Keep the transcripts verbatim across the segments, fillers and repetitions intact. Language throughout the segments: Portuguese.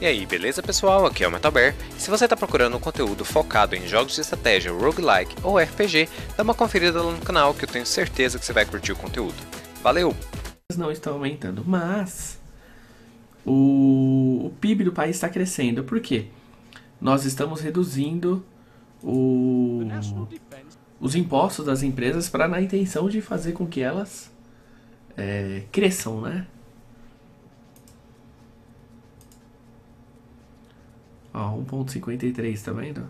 E aí, beleza pessoal? Aqui é o MetalBear. Se você está procurando um conteúdo focado em jogos de estratégia, roguelike ou R P G, dá uma conferida lá no canal que eu tenho certeza que você vai curtir o conteúdo. Valeu! Não estão aumentando, mas o, o P I B do país está crescendo. Por quê? Nós estamos reduzindo o, os impostos das empresas para na intenção de fazer com que elas é, cresçam, né? Ó, um ponto cinquenta e três, tá vendo?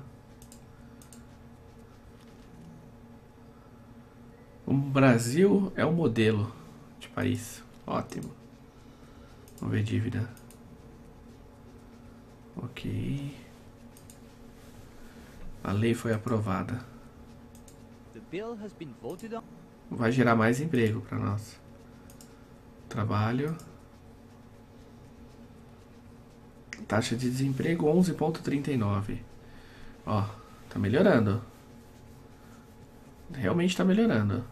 O Brasil é o modelo de país. Ótimo. Vamos ver dívida. Ok. A lei foi aprovada. Vai gerar mais emprego para nós. Trabalho. Taxa de desemprego onze ponto trinta e nove. Ó, tá melhorando. Realmente tá melhorando.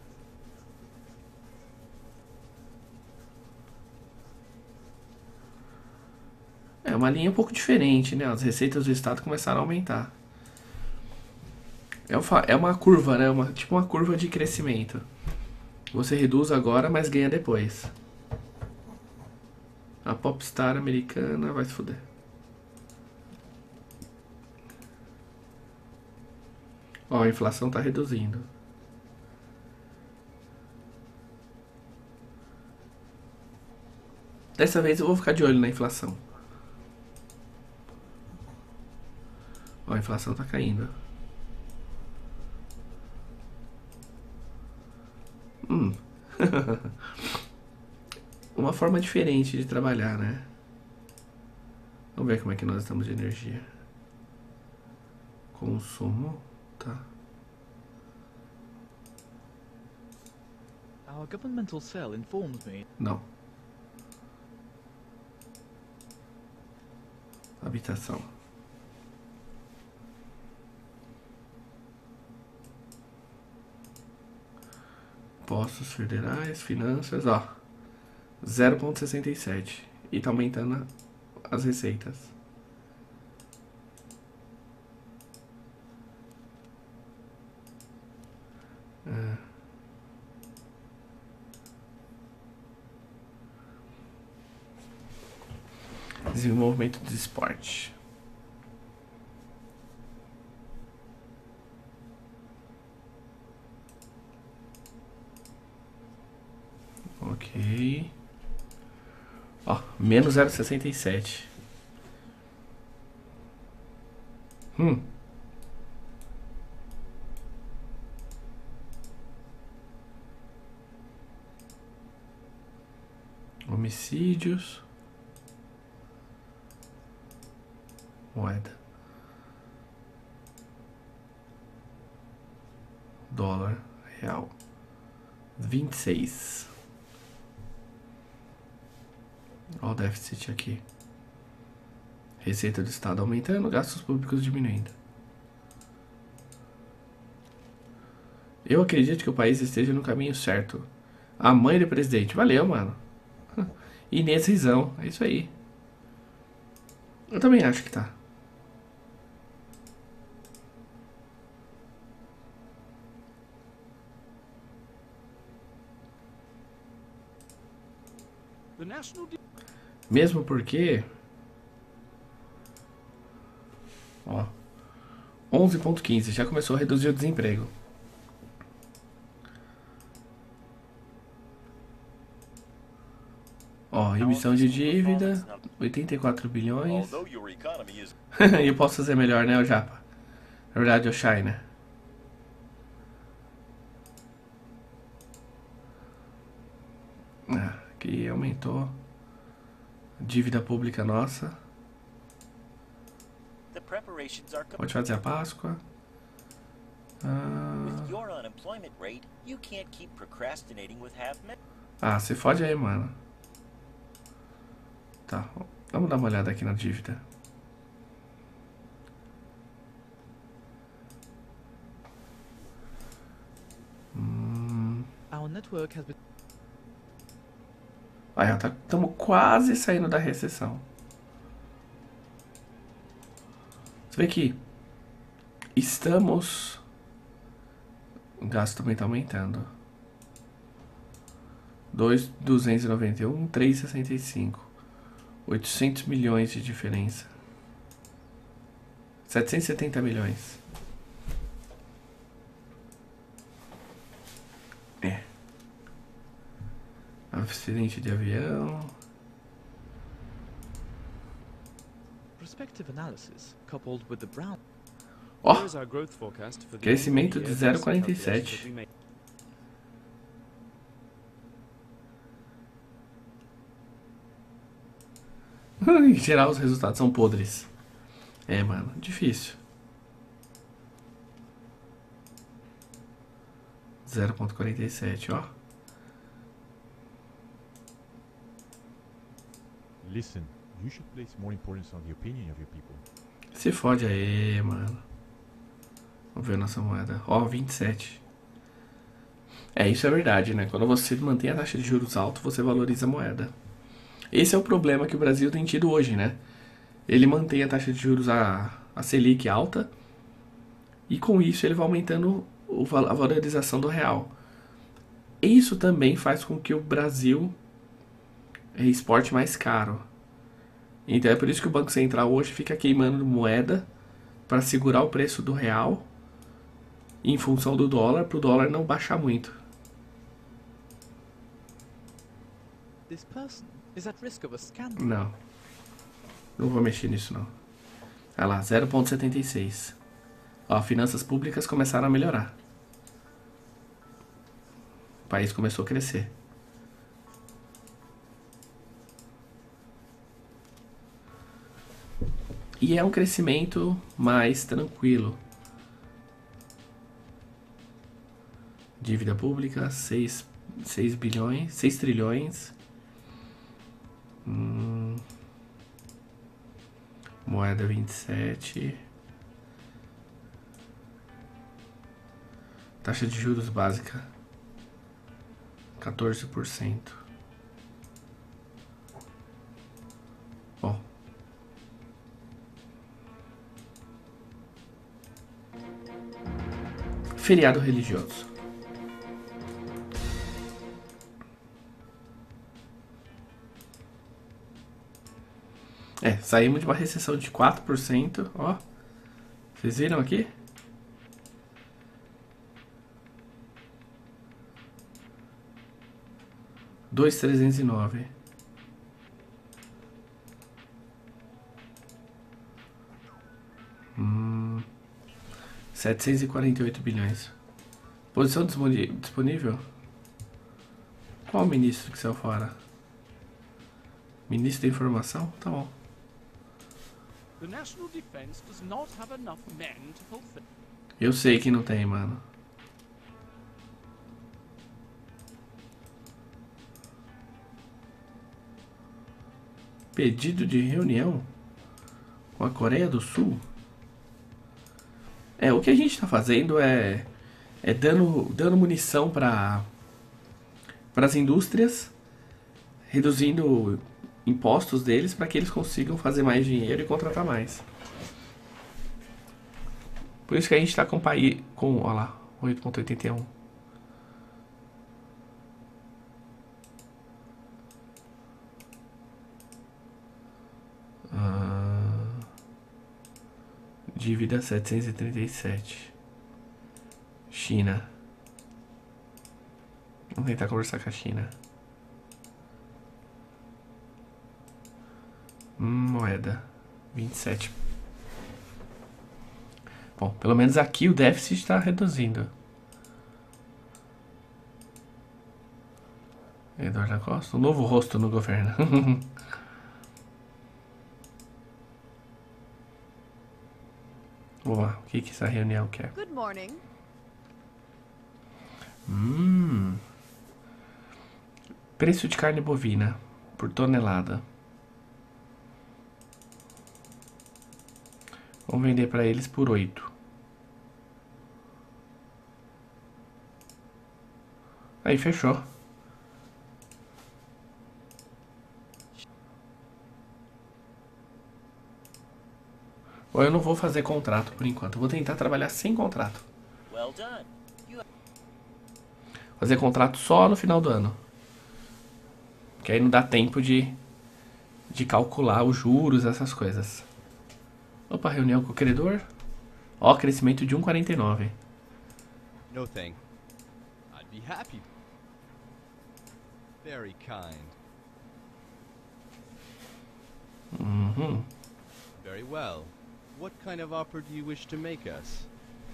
É uma linha um pouco diferente, né? As receitas do Estado começaram a aumentar. É uma curva, né? Uma, tipo uma curva de crescimento. Você reduz agora, mas ganha depois. A Popstar americana vai se fuder. Ó, a inflação tá reduzindo. Dessa vez eu vou ficar de olho na inflação. Ó, a inflação tá caindo. Hum. Uma forma diferente de trabalhar, né? Vamos ver como é que nós estamos de energia. Consumo, tá. Our governmental cell informed me. Não. Habitação. Impostos federais, finanças, ó. zero ponto sessenta e sete. E tá aumentando as receitas. É. Desenvolvimento de esporte. Ok. Ó, menos zero vírgula sessenta e sete. Hum. Homicídios. Moeda. Dólar. Real. vinte e seis. Olha o déficit aqui. Receita do Estado aumentando, gastos públicos diminuindo. Eu acredito que o país esteja no caminho certo. A mãe do presidente. Valeu, mano. Inês Rizão. É isso aí. Eu também acho que tá. Mesmo porque... Ó, onze ponto quinze, já começou a reduzir o desemprego. Ó, emissão de dívida, oitenta e quatro bilhões. E eu posso fazer melhor, né, o Japa? Na verdade, o China. Ah, aqui aumentou. Dívida pública nossa. Pode fazer a Páscoa. Ah, ah se fode aí, mano. Tá, vamos dar uma olhada aqui na dívida. Hum. Aí, ó, estamos quase saindo da recessão. Você vê que estamos... O gasto também está aumentando. dois mil duzentos e noventa e um, trezentos e sessenta e cinco. oitocentos milhões de diferença. setecentos e setenta milhões. É. Acidente de avião. Prospective analysis coupled with the brown. Ó, crescimento de zero vírgula quarenta e sete. Em geral, os resultados são podres. É, mano, difícil. zero vírgula quarenta e sete, ó. Listen, you should place more importance on the opinion of your people. Se fode aí, mano. Vamos ver a nossa moeda. Ó, vinte e sete. É, isso é verdade, né? Quando você mantém a taxa de juros alta, você valoriza a moeda. Esse é o problema que o Brasil tem tido hoje, né? Ele mantém a taxa de juros, a, a Selic alta, e com isso ele vai aumentando o, a valorização do real. Isso também faz com que o Brasil exporte mais caro. Então é por isso que o Banco Central hoje fica queimando moeda para segurar o preço do real em função do dólar, para o dólar não baixar muito. This person is at risk of a scandal. Não. Não vou mexer nisso, não. Olha lá, zero vírgula setenta e seis. Ó, finanças públicas começaram a melhorar. O país começou a crescer. E é um crescimento mais tranquilo. Dívida pública, seis bilhões, seis trilhões. Hum. Moeda vinte e sete. Taxa de juros básica quatorze por cento. Bom. Feriado religioso. É, saímos de uma recessão de quatro por cento, ó. Vocês viram aqui? dois mil trezentos e nove. Hum, setecentos e quarenta e oito bilhões. Posição disponível? Qual ministro que saiu fora? Ministro da Informação? Tá bom. Eu sei que não tem, mano. Pedido de reunião com a Coreia do Sul? É, o que a gente tá fazendo é é dando, dando munição para para as indústrias, reduzindo impostos deles para que eles consigam fazer mais dinheiro e contratar mais. Por isso que a gente está com o país com, olha lá, oito vírgula oitenta e um. Ah, dívida setecentos e trinta e sete. China. Vamos tentar conversar com a China. Hum, moeda vinte e sete. Bom, pelo menos aqui o déficit está reduzindo. Eduardo Costa, um novo rosto no governo. Vamos lá, o que que essa reunião quer? Good morning. Hum. Preço de carne bovina por tonelada. Vamos vender para eles por oito. Aí, fechou. Ou eu não vou fazer contrato por enquanto. Eu vou tentar trabalhar sem contrato. Well done. You Fazer contrato só no final do ano. Que aí não dá tempo de, de calcular os juros, essas coisas. Opa, reunião com o credor. Ó, crescimento de um vírgula quarenta e nove. No thing. I'd be happy. Very kind. Uhum. Very well. What kind of offer do you wish to make us?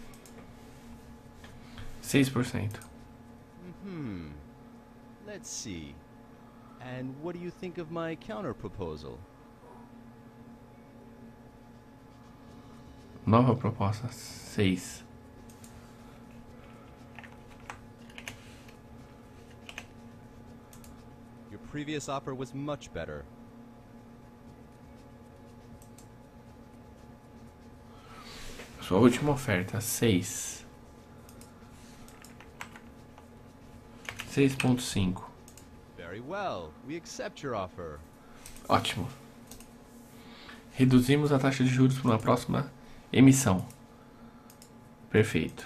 seis por cento. Hmm. Let's see. And what do you think of my counter proposal? Nova proposta. seis. Your previous offer was much better. Sua última oferta. seis. seis ponto cinco. Very well. We accept your offer. Ótimo. Reduzimos a taxa de juros para uma próxima emissão. Perfeito.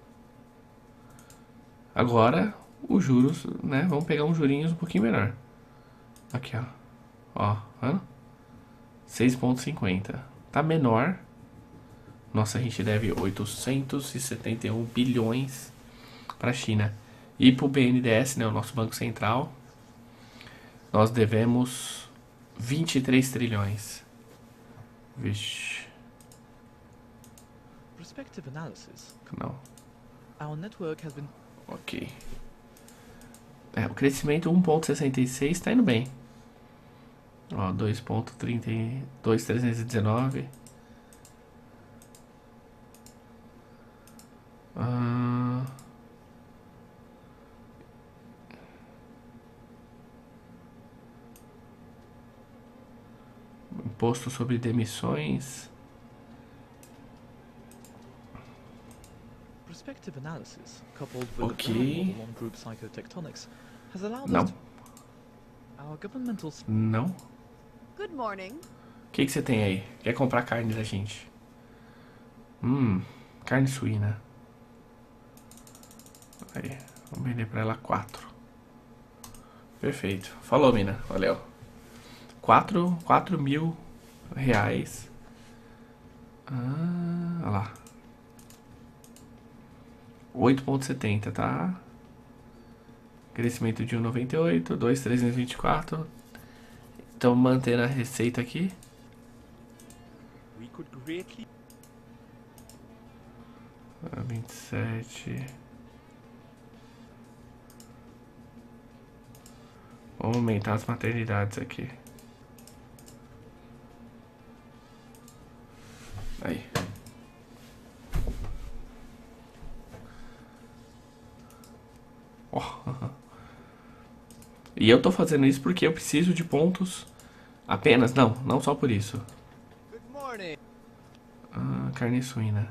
Agora, os juros, né? Vamos pegar uns jurinhos um pouquinho melhor. Aqui, ó. Ó, vendo? seis ponto cinquenta. Tá menor. Nossa, a gente deve oitocentos e setenta e um bilhões para a China. E para o B N D E S, né, o nosso Banco Central, nós devemos vinte e três trilhões. Vixe. Prospective analysis. Não. Our network has been Ok. É, o crescimento um vírgula sessenta e seis está indo bem. Ó, dois vírgula trinta e dois, trezentos e dezenove. Ah... Imposto sobre demissões. prospective analysis, coupled with Ok. the current model on group psychotectonics, has allowed Não. us to... Our governmental... s- Não. Good morning. O que que você tem aí? Quer comprar carne da gente? Hum, carne suína. Aí, vamos vender pra ela quatro. Perfeito. Falou, mina. Valeu. Quatro, quatro mil reais. Ah, olha lá. oito vírgula setenta, tá? Crescimento de um vírgula noventa e oito, dois mil trezentos e vinte e quatro. Então, mantendo a receita aqui. We could greatly. Ah, vinte e sete. Vamos aumentar as maternidades aqui. Aí. Ó. E eu tô fazendo isso porque eu preciso de pontos apenas. Não, não só por isso. Good morning. Ah, carne suína.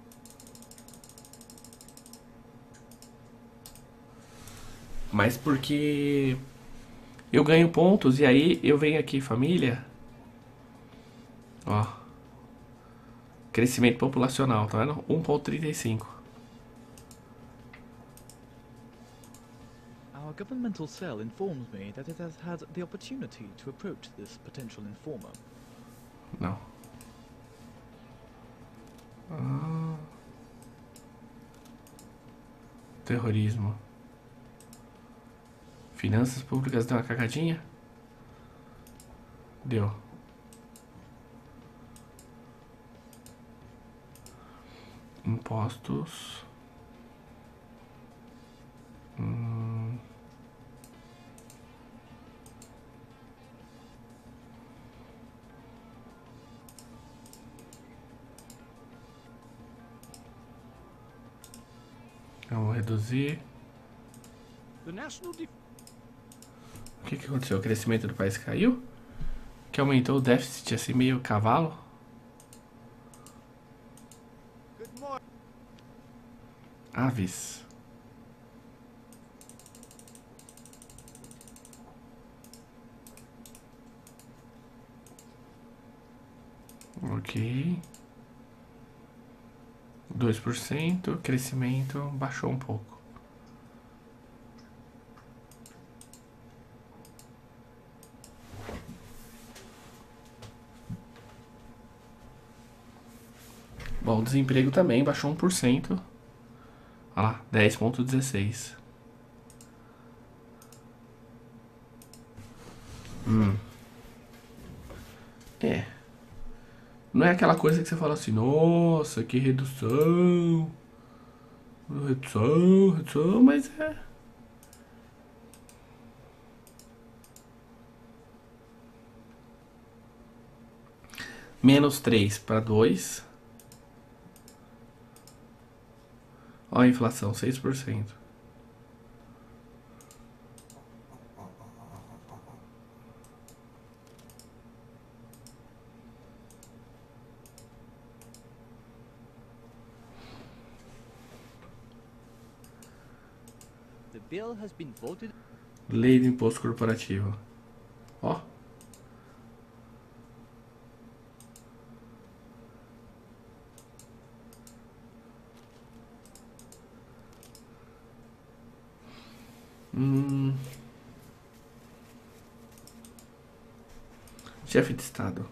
Mas porque eu ganho pontos e aí eu venho aqui, família. Ó. Crescimento populacional, tá vendo? um vírgula trinta e cinco. Our governmental cell informs me that it has had the opportunity to approach this potential informer. Não. Ah. Terrorismo. Finanças públicas deu uma cagadinha? Deu. Impostos. Hum. Vamos reduzir. The national def- O que que aconteceu? O crescimento do país caiu? Que aumentou o déficit assim meio cavalo? Good morning. Aves. Ok. dois por cento, crescimento baixou um pouco. Bom, o desemprego também baixou um por cento. Olha lá, dez vírgula dezesseis. Hum. É. Não é aquela coisa que você fala assim, nossa, que redução. Redução, redução, mas é. Menos três para dois. Olha a inflação, seis por cento. The bill has been voted. Lei do imposto corporativo. Ó. Hum. Chefe de Estado.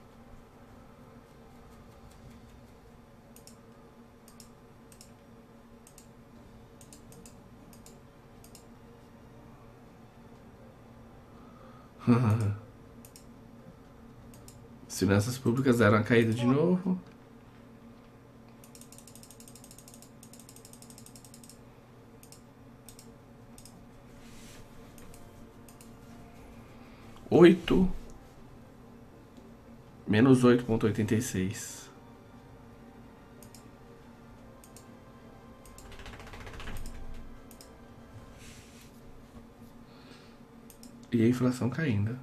As finanças públicas deram uma caída de novo. Oito. Menos oito vírgula oitenta e seis. E a inflação caindo.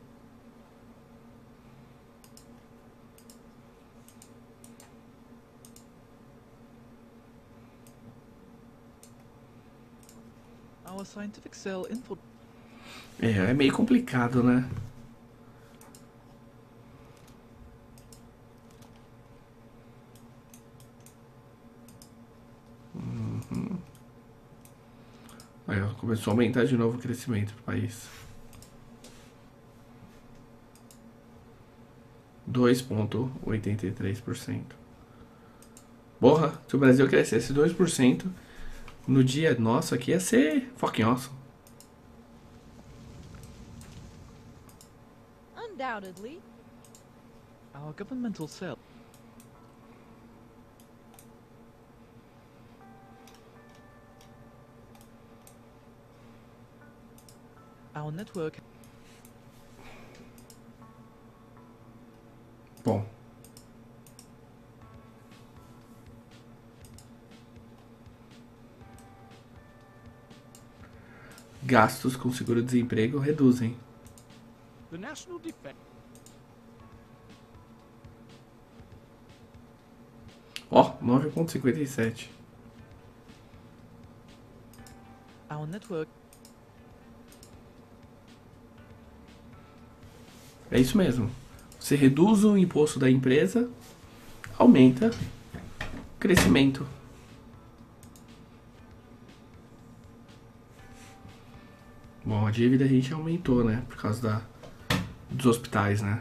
Our scientific cell info. É, é meio complicado, né? Uhum. Aí, ó, começou a aumentar de novo o crescimento do país. dois vírgula oitenta e três por cento. Porra, se o Brasil crescesse dois por cento no dia nosso aqui ia ser fucking awesome. Undoubtedly. Our governmental cell. Our network. Bom. Gastos com seguro-desemprego reduzem. The National Defense. Ó, nove vírgula cinquenta e sete. Our network. É isso mesmo. Você reduz o imposto da empresa, aumenta o crescimento. Bom, a dívida a gente aumentou, né? Por causa da, dos hospitais, né?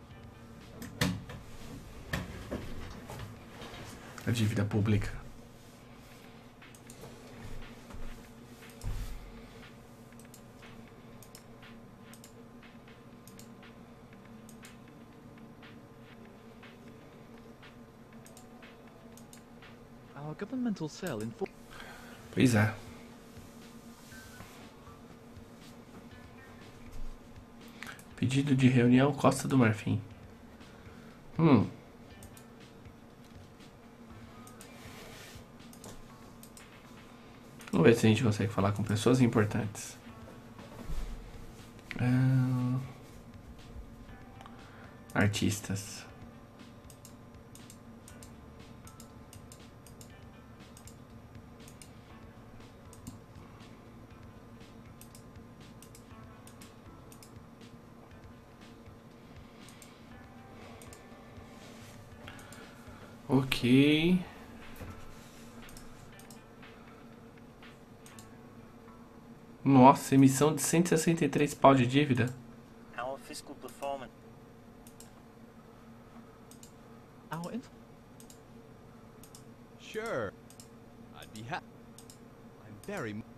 A dívida pública. Our governmental cell info. Pois é. Pedido de reunião Costa do Marfim. Hum. Vamos ver se a gente consegue falar com pessoas importantes. Ah, artistas. Ok. Nossa, emissão de cento e sessenta e três pau de dívida. Our fiscal performance. Our inf- Sure. I'd be happy. I'm very. m-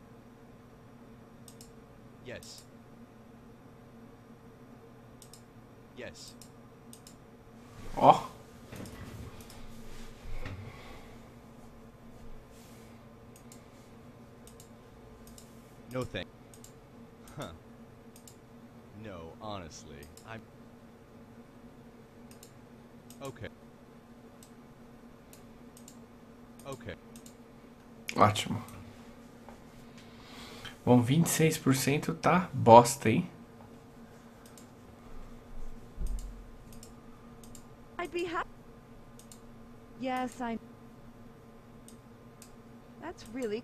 Yes. Yes. Ó. No thank. Huh. No, honestly, I'm. Okay. Okay. Ótimo. Bom, vinte e seis por cento tá bosta, hein? I'd be happy. Yes, I. That's really.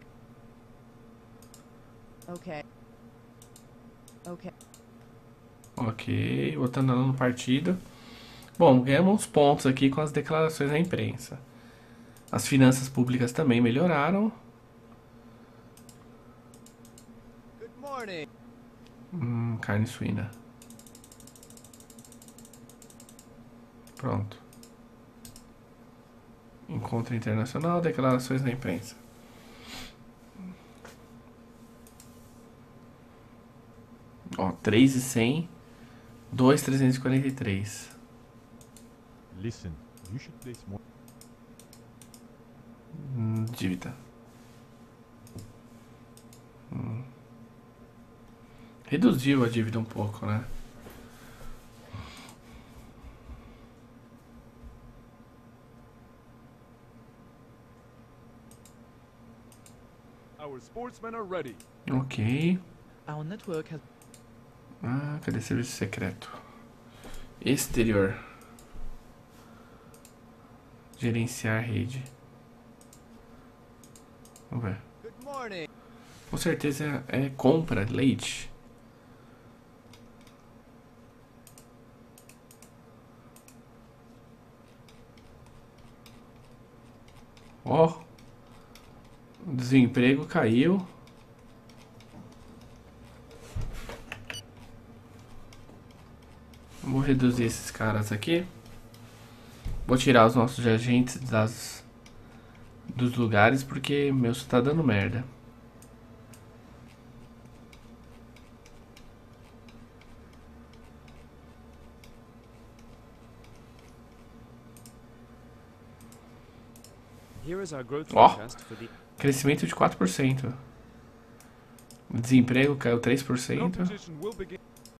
Okay. Okay. Ok, voltando lá no partido. Bom, ganhamos uns pontos aqui com as declarações da imprensa. As finanças públicas também melhoraram. Good morning. Hum, carne suína. Pronto. Encontro internacional, declarações da imprensa. Ó, três e cem, dois trezentos e quarenta e três. Listen, you should place more. Hum, dívida. Hum. Reduziu a dívida um pouco, né? Our sportsmen are ready. Ok. Our network has Ah, cadê serviço secreto? Exterior. Gerenciar rede. Vamos ver. Good morning. Com certeza é compra, leite. Ó. O desemprego caiu. Vou reduzir esses caras aqui. Vou tirar os nossos agentes das, dos lugares porque meu só tá dando merda. Here is our growth Ó. forecast for the Crescimento de quatro por cento. O desemprego caiu três por no cento. position will begin.